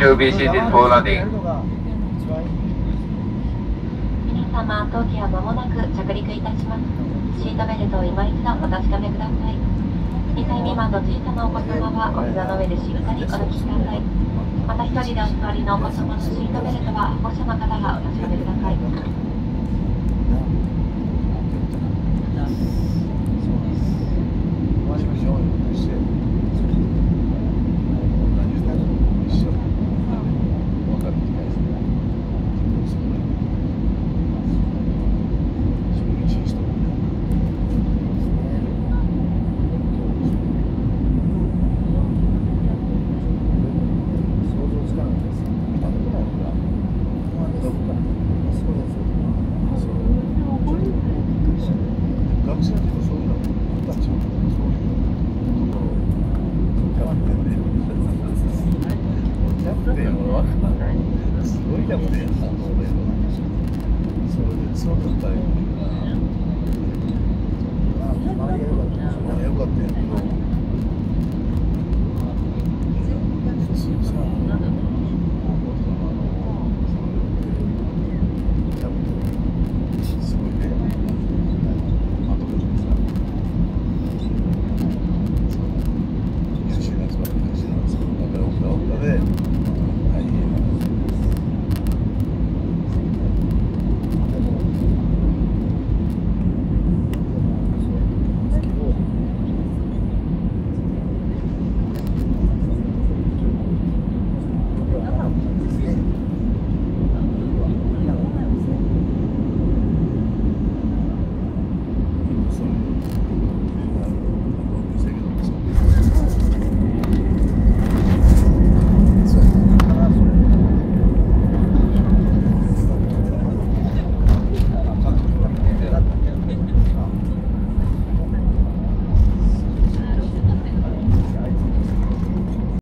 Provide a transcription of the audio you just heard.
to be seated for landing. 皆様、当機は間もなく着陸いたします。シートベルトを今一度お確かめください。2歳未満の小さなお子様はお膝の上でしっかりお抱きください。また一人でお座りのお子様のシートベルトは保護者の方がお確かめください。